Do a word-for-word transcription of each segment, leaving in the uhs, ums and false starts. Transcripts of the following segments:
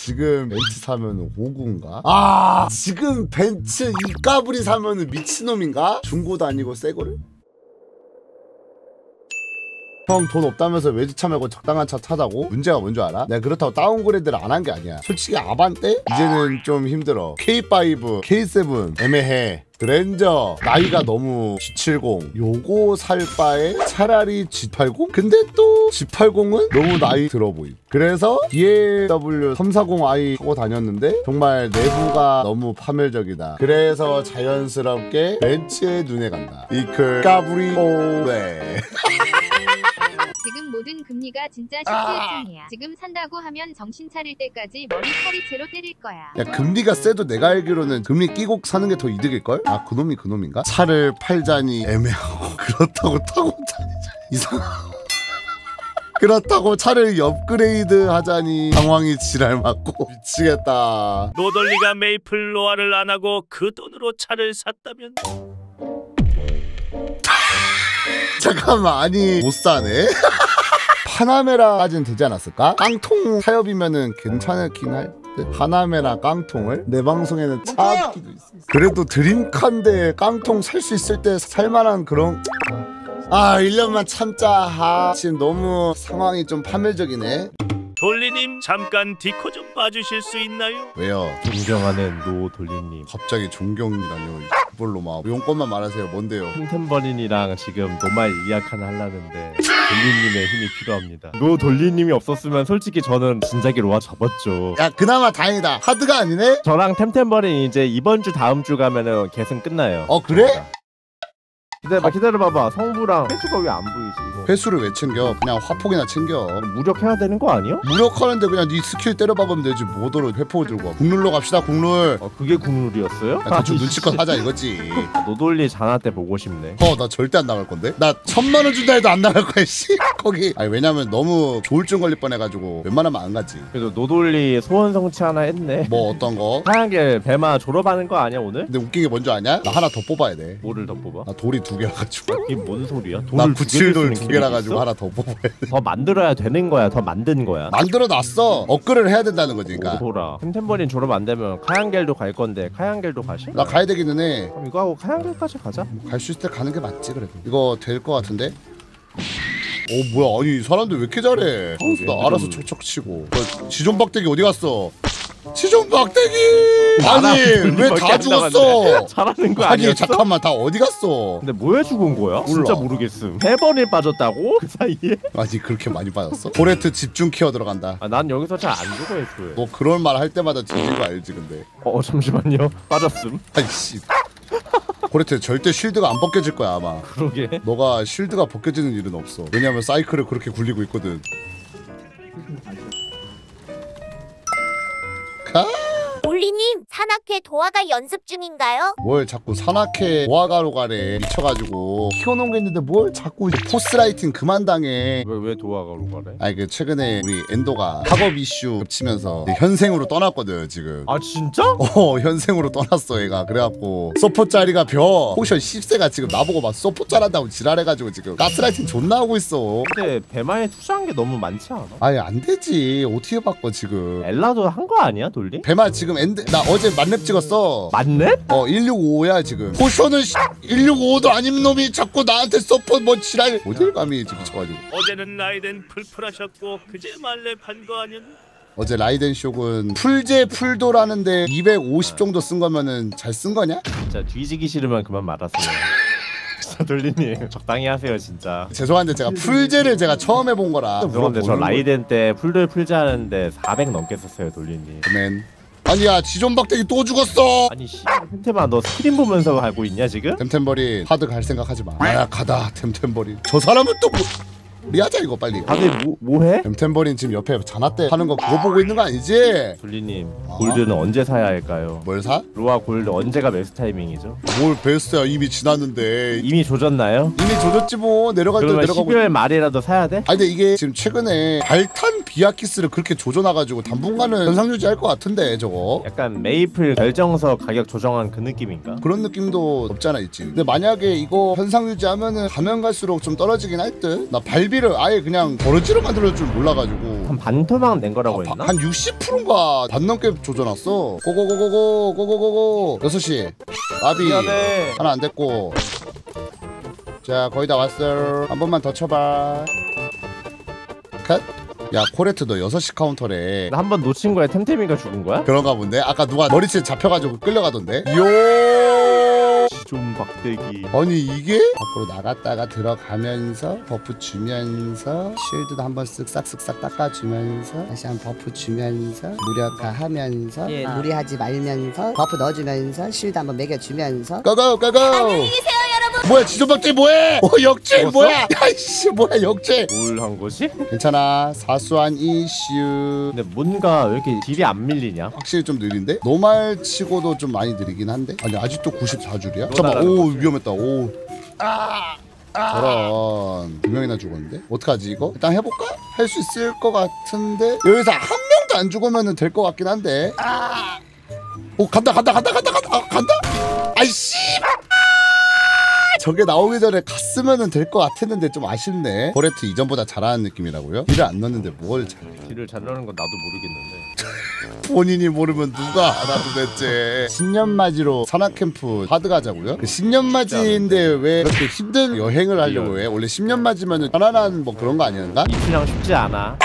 지금 벤츠 사면은 오구인가? 아 지금 벤츠 이 까불이 사면은 미친놈인가? 중고도 아니고 새거를? 형 돈 없다면서 외제차 말고 적당한 차 타자고? 문제가 뭔 줄 알아? 내가 그렇다고 다운그레이드를 안 한 게 아니야. 솔직히 아반떼? 이제는 좀 힘들어. 케이 파이브, 케이 세븐 애매해. 그랜저 나이가 너무 지 칠십 요거 살 바에 차라리 지 팔십? 근데 또 지 팔십은 너무 나이 들어 보임. 그래서 비엠더블유 삼백사십 아이 타고 다녔는데 정말 내부가 너무 파멸적이다. 그래서 자연스럽게 벤츠에 눈에 간다. 이클 까불이 오래. 지금 모든 금리가 진짜 십칠점이야. 아! 지금 산다고 하면 정신 차릴 때까지 머리카락채로 때릴 거야. 야 금리가 세도 내가 알기로는 금리 끼고 사는 게 더 이득일걸? 아 그놈이 그놈인가? 차를 팔자니 애매하고 그렇다고 타고 다니자 이상하고 그렇다고 차를 업그레이드 하자니 상황이 지랄 맞고 미치겠다. 노돌리가 메이플 노아를 안 하고 그 돈으로 차를 샀다면? 잠깐만 아니 못 사네? 파나메라까지는 되지 않았을까? 깡통 타협이면은 괜찮긴 할 듯? 파나메라 깡통을? 내 방송에는 차기도 있어. 그래도 드림카인데 깡통 살 수 있을 때 살만한 그런 아 일 년만 참자. 아, 지금 너무 상황이 좀 파멸적이네. 돌리님 잠깐 디코 좀 봐주실 수 있나요? 왜요? 존경하는 노돌리님. 갑자기 존경이라뇨. 그걸로 막 용건만 말하세요. 뭔데요? 템템버린이랑 지금 노말 이야기 하나 하려는데 돌리님의 힘이 필요합니다. 노돌리님이 없었으면 솔직히 저는 진작에 로아 접었죠. 야 그나마 다행이다. 하드가 아니네? 저랑 템템버린 이제 이번 주 다음 주 가면은 계승 끝나요. 어 그래? 기다려봐 기다려봐봐. 성부랑 회수가 왜 안 보이지 이거? 회수를 왜 챙겨? 그냥 화폭이나 챙겨. 무력해야 되는 거 아니야? 무력하는데 그냥 네 스킬 때려박으면 되지. 뭐더러 회폭을 들고 와. 국룰로 갑시다 국룰. 어 그게 국룰이었어요? 야, 대충 눈치껏 하자 이거지. 노돌리 자나 때 보고 싶네. 어 나 절대 안 나갈 건데? 나 천만 원 준다 해도 안 나갈 거야 씨. 거기 아니 왜냐면 너무 조울증 걸릴 뻔해가지고 웬만하면 안 가지. 그래도 노돌리 소원 성취 하나 했네. 뭐 어떤 거? 하얀길 배마 졸업하는 거 아니야 오늘? 근데 웃긴 게 뭔지 아냐? 나 하나 더 뽑아야 돼. 뭐를 더 뽑아? 나 돌이 두 개라 가지고. 이게 뭔 소리야? 나 구칠돌 두 개라 가지고 하나 더 뽑아야 돼. 더 만들어야 되는 거야? 더 만든 거야? 만들어 놨어. 업그레이드 해야 된다는 거지 그러니까. 오호라. 템템버린 졸업 안 되면 카양겔도 갈 건데 카양겔도 가시? 나 가야 되기는 해. 그럼 이거 하고 카양겔까지 가자. 갈 수 있을 때 가는 게 맞지 그래도. 이거 될 거 같은데? 어 뭐야 아니 사람들 왜 이렇게 잘해. 선수 나 알아서 척척 치고. 어, 지존박대기 어디 갔어? 지존박대기! 아니 왜 다 죽었어? 잘하는 거 아니 아니었어? 잠깐만 다 어디 갔어? 근데 뭐에 죽은 거야? 몰라. 진짜 모르겠음. 세 번을 빠졌다고? 그 사이에? 아니 그렇게 많이 빠졌어? 포레트 집중 케어 들어간다. 아, 난 여기서 잘 안 죽어 애초에. 너 그런 말 할 때마다 뒤진 거 알지 근데. 어 잠시만요. 빠졌음. 아이씨 포레트 절대 쉴드가 안 벗겨질 거야 아마. 그러게. 너가 쉴드가 벗겨지는 일은 없어. 왜냐면 사이클을 그렇게 굴리고 있거든. 가? 돌리님, 산악회 도화가 연습 중인가요? 뭘 자꾸 산악회 도화가로 가래. 미쳐가지고 키워놓은 게 있는데 뭘 자꾸 이제 포스라이팅 그만 당해. 왜, 왜 도화가로 가래? 아니 그 최근에 우리 엔도가 학업 이슈 겹치면서 현생으로 떠났거든 지금. 아 진짜? 어 현생으로 떠났어 얘가. 그래갖고 서포 짜리가 벼 포션 십 세가 지금 나보고 막 서포 짜란다고 지랄해가지고 지금 가스라이팅 존나 하고 있어. 근데 배마에 투자한 게 너무 많지 않아? 아니 안되지. 어떻게 바꿔 지금. 엘라도 한 거 아니야 돌리? 배마 지금 엔드 나 어제 만렙 찍었어. 만렙? 어 일육오오야 지금. 포션은 일육오오도 아닌 놈이 자꾸 나한테 서포 뭐 지랄. 어딜 감히 지금 미쳐가지고. 어제는 라이덴 풀풀하셨고 그제 말렙 한 거 아니었나? 어제 라이덴 쇼군 풀제 풀도라는데 이백오십 정도 쓴 거면은 잘 쓴 거냐? 진짜 뒤지기 싫으면 그만 말하세요. 진짜 돌리님 적당히 하세요 진짜. 죄송한데 제가 풀제를 제가 처음 해본 거라. 죄송한데 저 라이덴 때 풀돌 풀자 하는데 사백 넘게 썼어요 돌리님. 맨. 아니야 지존박대기 또 죽었어. 아니 씨 템템아 너 스크린 보면서 하고 있냐 지금? 템템버린 하드 갈 생각하지 마. 나약하다 템템버린. 저 사람은 또 뭐... 리하자 이거 빨리. 다들 뭐, 뭐해? 템템버린 지금 옆에 자나떼 하는 거 그거 보고 있는 거 아니지? 돌리님 어? 골드는 언제 사야 할까요? 뭘 사? 로아 골드 언제가 베스트 타이밍이죠? 뭘 베스트야 이미 지났는데. 이미 조졌나요? 이미 조졌지 뭐. 내려갈 때 그러면 내려가고. 십이월 말이라도 사야 돼? 아니 근데 이게 지금 최근에 발탄 비아키스를 그렇게 조져놔가지고 당분간은 현상 유지할 것 같은데 저거. 약간 메이플 결정서 가격 조정한 그 느낌인가? 그런 느낌도 없지 않아 있지. 근데 만약에 이거 현상 유지하면은 가면 갈수록 좀 떨어지긴 할 듯. 나 발비를 아예 그냥 버러지로 만들어줄 줄 몰라가지고. 한 반토막 낸 거라고 아, 했나? 한 육십 퍼센트인가 반 넘게 조져놨어. 고고고고고 고고고고 여섯 시 나비 미안해. 하나 안 됐고. 자 거의 다 왔어. 한 번만 더 쳐봐. 컷. 야 코레트 너 여섯 시 카운터래. 나 한 번 놓친 거야. 템템이가 죽은 거야? 그런가 본데? 아까 누가 머리채 잡혀가지고 끌려가던데? 요 지존 박대기. 아니 이게? 밖으로 나갔다가 들어가면서 버프 주면서 쉴드도 한번 쓱 싹쓱싹 닦아주면서 다시 한번 버프 주면서 무력화하면서 예, 무리하지 말면서 버프 넣어주면서 실드 한번 매겨주면서 고고 고고. 안녕히 계세요 여러분. 뭐야 지존박대 뭐해? 어 역죄 죽었어? 뭐야? 야이씨 뭐야 역죄. 뭘 한 거지? 괜찮아 사소한 이슈. 근데 뭔가 왜 이렇게 딜이 안 밀리냐? 확실히 좀 느린데? 노말 치고도 좀 많이 느리긴 한데? 아니 아직도 구십사 줄이야? 잠깐만 나라는 오 거지. 위험했다 오 아, 아. 저런 두 명이나 죽었는데? 어떡하지 이거? 일단 해볼까? 할 수 있을 것 같은데? 여기서 한 명도 안 죽으면 될 것 같긴 한데 아. 오 간다 간다 간다 간다 간다 아, 간다? 아이 씨발 저게 나오기 전에 갔으면 될 것 같았는데 좀 아쉽네. 코레트 이전보다 잘하는 느낌이라고요? 딜을 안 넣었는데 뭘 잘해. 딜을 잘 넣는 건 나도 모르겠는데. 본인이 모르면 누가 알아 도대체. 신년맞이로 산악캠프 하드 가자고요? 그 신년맞이인데 왜 그렇게 힘든 여행을 하려고 해? 원래 신년맞이면 편안한 뭐 그런 거 아니었나? 이춘향 쉽지 않아.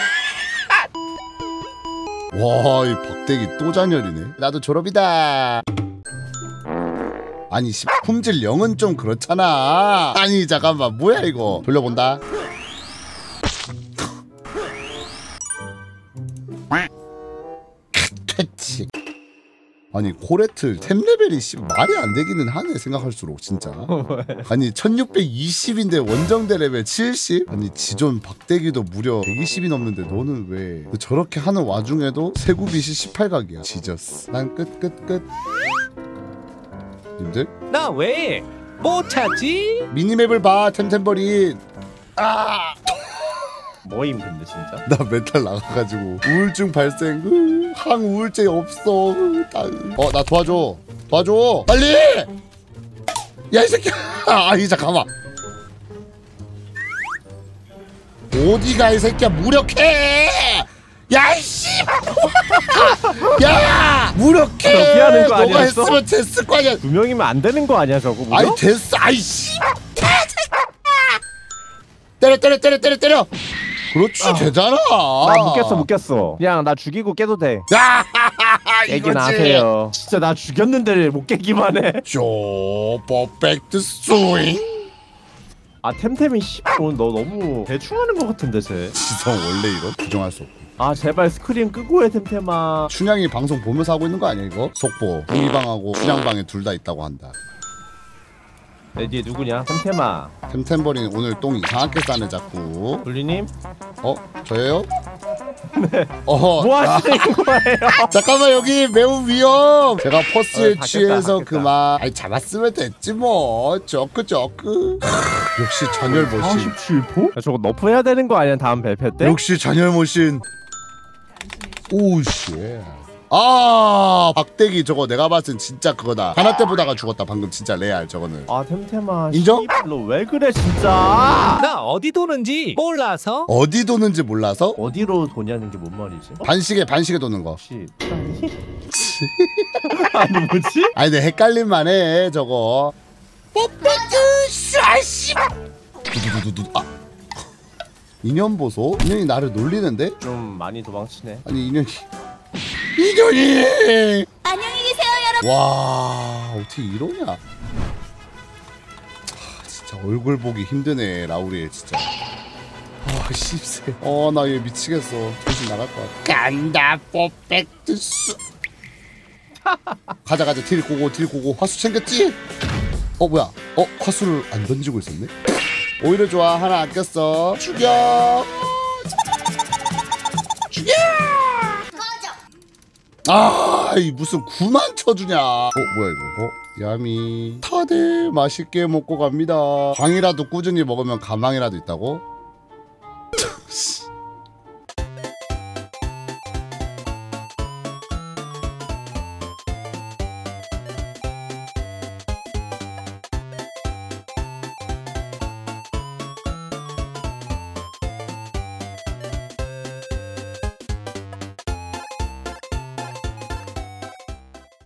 와 이 박대기 또 잔열이네. 나도 졸업이다. 아니 씨 품질 영은 좀 그렇잖아. 아니 잠깐만 뭐야 이거. 돌려본다. 퇴치. 아니 코레트 템 레벨이 씨 말이 안 되기는 하네 생각할수록 진짜. 아니 천육백이십인데 원정대 레벨 칠십? 아니 지존 박대기도 무려 백이십이 넘는데 너는 왜 저렇게 하는 와중에도 세구빗이 십팔 각이야. 지저스. 난 끝 끝 끝. 님들 나 왜 못 찾지? 미니맵을 봐. 템템버린. 아! 뭐임 근데 진짜? 나 멘탈 나가가지고 우울증 발생. 으, 항우울증이 없어. 어 나 도와줘. 도와줘. 빨리. 야 이 새끼야. 아이 잠깐만. 어디가 이 새끼야 무력해. 야 이씨. 야 무력해. 피하는 거 너가 아니었어? 했으면 됐을 거 아니야. 두 명이면 안 되는 거 아니야 저거? 무려? 아이 됐어. 아이씨. 때려 때려 때려 때려 때려. 그렇지 아. 되잖아. 나 묶였어 묶였어. 그냥 나 죽이고 깨도 돼. 야 깨긴 하세요. 진짜 나 죽였는데 못 깨기만 해. 쪼 퍼펙트 스윙. 아 템템이 씨발 오늘 너 너무 대충 하는 거 같은데 쟤. 지성 원래 이거 부정할 수 없고. 아 제발 스크린 끄고 해 템템아. 춘향이 방송 보면서 하고 있는 거 아니야 이거? 속보 이방하고 춘향방에 둘 다 있다고 한다. 내 뒤에 누구냐? 템템아. 템템버린 오늘 똥 이상하게 싸네 자꾸. 돌리님? 어? 저예요? 네. 어허. 뭐 하시는 거예요? 잠깐만 여기 매우 위험. 제가 퍼스에 어, 닫겠다, 취해서 닫겠다. 그만. 아니 잡았으면 됐지 뭐. 저크 저크. 역시 잔열모신. 사십칠 퍼? 야, 저거 너프해야 되는 거 아니야 다음 발표 때? 역시 잔열모신. 오우씨. 아 박대기 저거 내가 봤을 땐 진짜 그거다. 하나 때 보다가 죽었다 방금. 진짜 레알 저거는. 아 템템아 인정? 너 왜 그래 진짜? 나 어디 도는지 몰라서 어디 도는지 몰라서 어디로 도냐는 게 뭔 말이지? 어? 반시계 반시계 도는 거. 혹시 아니 뭐지? 아니 근데 헷갈릴만해 저거. 뽀뽀뚜 샤씨. 두두두두두. 아 인연 보소? 인연이 나를 놀리는데? 좀 많이 도망치네. 아니 인연이 인연이. 안녕히 계세요 여러분. 와 어떻게 이러냐. 아, 진짜 얼굴 보기 힘드네 라우리에 진짜. 아 씹새. 어나 얘 미치겠어. 정신 나갈 것 같아. 간다 퍼펙트 수. 가자 가자 딜 고고 딜 고고. 화수 챙겼지? 어 뭐야? 어 화수를 안 던지고 있었네? 오히려 좋아. 하나 아꼈어. 죽여. 죽여. 아, 이 무슨 구만 쳐주냐. 어, 뭐야 이거? 어, 야미. 다들 맛있게 먹고 갑니다. 광이라도 꾸준히 먹으면 가망이라도 있다고?